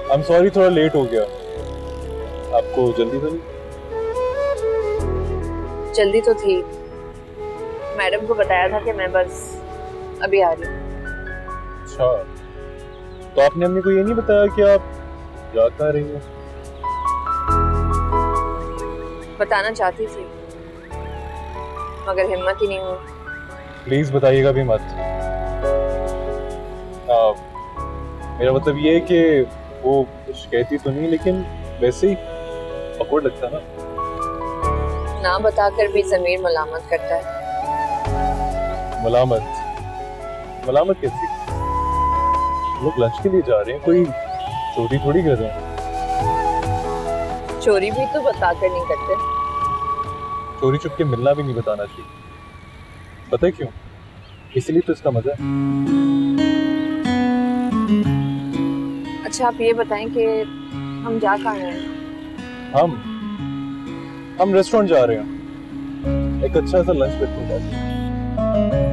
I'm sorry थोड़ा late हो गया। आपको जल्दी तो नहीं? जल्दी तो थी, मैडम को बताया था कि मैं बस अभी आ रही हूँ। अच्छा, तो आपने अम्मी को ये नहीं बताया कि आप जा कहाँ रही हो? बताना चाहती थी मगर हिम्मत ही नहीं हुई। प्लीज बताइएगा भी मत। मेरा मतलब ये है कि वो शिकायती तो नहीं, लेकिन वैसे ही awkward लगता है ना बताकर भी ज़मीर मलामत करता है। ना। मलामत मलामत कैसी? लोग लंच के लिए जा रहे हैं, कोई चोरी थोड़ी कर रहे हैं। चोरी भी तो बताकर नहीं करते। चोरी छुप के मिलना भी नहीं बताना चाहिए। पता है क्यों? इसलिए तो इसका मजा है। अच्छा आप ये बताएं कि हम जा कहाँ रहे हैं? हम रेस्टोरेंट जा रहे हैं, एक अच्छा सा लंच करके।